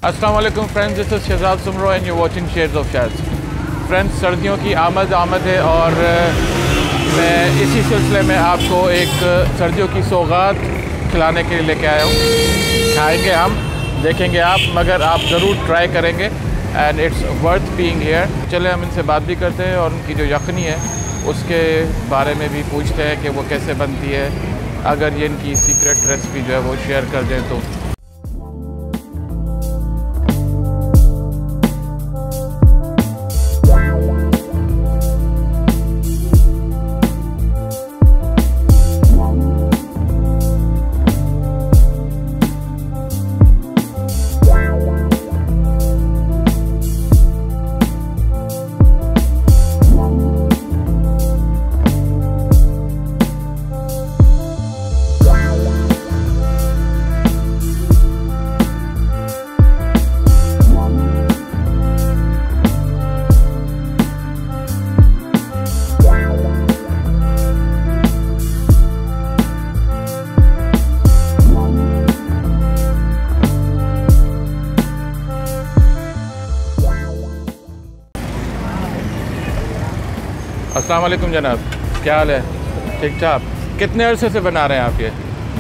अस्सलाम वालेकुम friends, this is Shahzad Soomro and you watching shades of Shaz. Friends, सर्दियों की आमद है और मैं इसी सिलसिले में आपको एक सर्दियों की सौगात खिलाने के लिए लेके आया हूँ। खाएंगे हम, देखेंगे आप, मगर आप ज़रूर ट्राई करेंगे and it's worth being here. चले हम इनसे बात भी करते हैं और उनकी जो यखनी है उसके बारे में भी पूछते हैं कि वो कैसे बनती है। अगर ये इनकी सीक्रेट रेसिपी जो है वो शेयर कर दें तो। अस्सलाम वालेकुम जनाब, क्या हाल है? ठीक ठाक। कितने अरसे से बना रहे हैं आप ये?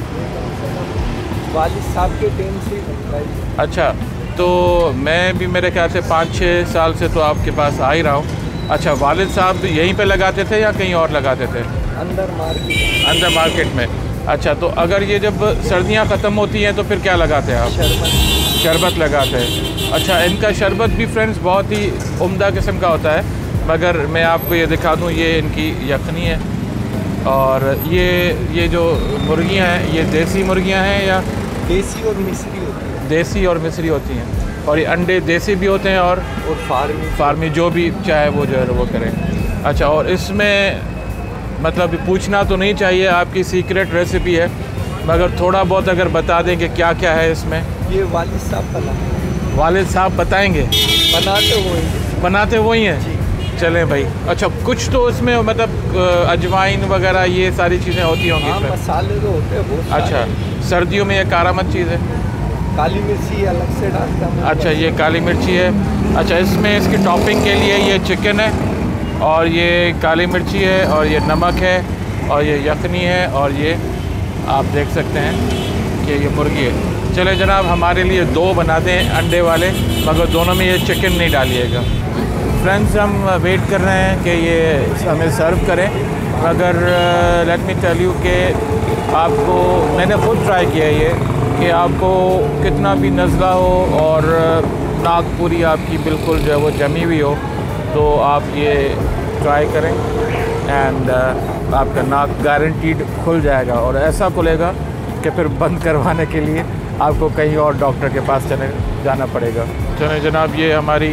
वालिद साहब के टाइम से बनता है। अच्छा, तो मैं भी मेरे ख्याल से 5-6 साल से तो आपके पास आ ही रहा हूँ। अच्छा, वालिद साहब यहीं पे लगाते थे या कहीं और लगाते थे? अंदर मार्केट में। अच्छा, तो अगर ये जब सर्दियाँ ख़त्म होती हैं तो फिर क्या लगाते हैं आप? शरबत लगाते हैं। अच्छा, इनका शरबत भी फ्रेंड्स बहुत ही उम्दा किस्म का होता है, मगर मैं आपको ये दिखा दूँ, ये इनकी यखनी है। और ये जो मुर्गियाँ हैं, ये देसी मुर्गियाँ हैं या देसी और मिस्री होती है? देसी और मिस्री होती हैं। और ये अंडे देसी भी होते हैं और फार्मी जो भी चाहे वो जो है वो करें। अच्छा, और इसमें मतलब पूछना तो नहीं चाहिए, आपकी सीक्रेट रेसिपी है, मगर थोड़ा बहुत अगर बता दें कि क्या क्या है इसमें। ये वालिद साहब बनाते। वालिद साहब बताएंगे? बनाते वही हैं। चलें भाई। अच्छा, कुछ तो इसमें मतलब अजवाइन वगैरह ये सारी चीज़ें होती होंगी? हाँ, मसाले तो होते हैं बहुत। अच्छा, सर्दियों में ये कारामद चीज़ है। काली मिर्ची अलग से डालते हैं। अच्छा, ये काली मिर्ची है। अच्छा, इसमें इसकी टॉपिंग के लिए ये चिकन है और ये काली मिर्ची है और ये नमक है और ये यखनी है और ये आप देख सकते हैं कि ये मुर्गी है। चले जनाब, हमारे लिए 2 बना दें अंडे वाले, मगर दोनों में ये चिकन नहीं डालिएगा। फ्रेंड्स, हम वेट कर रहे हैं कि ये हमें सर्व करें, मगर लेट मी टेल यू कि आपको मैंने ख़ुद ट्राई किया है ये कि आपको कितना भी नज़ला हो और नाक पूरी आपकी बिल्कुल जो है वो जमी हुई हो, तो आप ये ट्राई करें एंड आपका नाक गारंटीड खुल जाएगा। और ऐसा खुलेगा कि फिर बंद करवाने के लिए आपको कहीं और डॉक्टर के पास जाना पड़ेगा। चलें जनाब, ये हमारी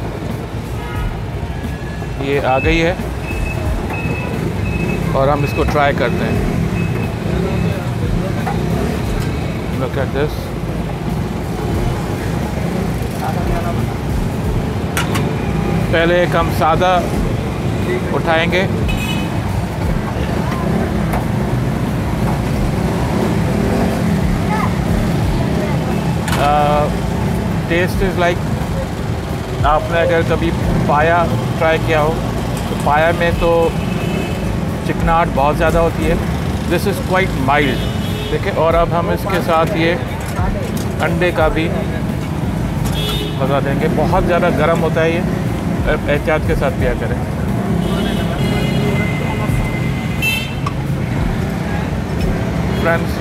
ये आ गई है और हम इसको ट्राई करते हैं। Look at this. पहले एक हम सादा उठाएंगे। टेस्ट इज़ लाइक, आपने अगर कभी पाया ट्राई किया हो तो पाया में तो चिकनाहट बहुत ज़्यादा होती है। This is quite mild. देखिए, और अब हम इसके साथ ये अंडे का भी लगा देंगे। बहुत ज़्यादा गर्म होता है ये, एहतियात के साथ पिया करें। फ्रेंड्स,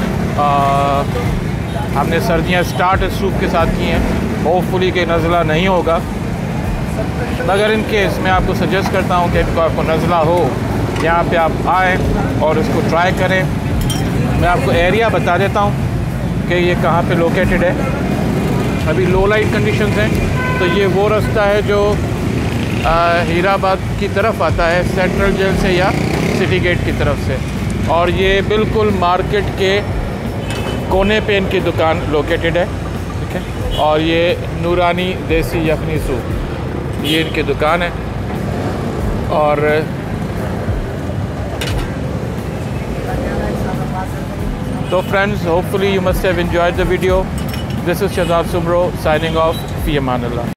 हमने सर्दियाँ स्टार्ट इस सूप के साथ की हैं। होपफुली कि नज़ला नहीं होगा, मगर इन केस मैं आपको सजेस्ट करता हूँ कि आपको नज़ला हो, यहाँ पे आप आएँ और इसको ट्राई करें। मैं आपको एरिया बता देता हूँ कि ये कहाँ पे लोकेटेड है। अभी लो लाइट कंडीशंस हैं, तो ये वो रास्ता है जो हीराबाद की तरफ आता है, सेंट्रल जेल से या सिटी गेट की तरफ से। और ये बिल्कुल मार्केट के कोने पे इनकी दुकान लोकेटेड है, ठीक है। और ये नूरानी देसी यखनी सूप, ये इनकी दुकान है। और तो friends, hopefully you must have enjoyed the video. This is Shahzad Soomro signing off फ़ी अमान अल्लाह।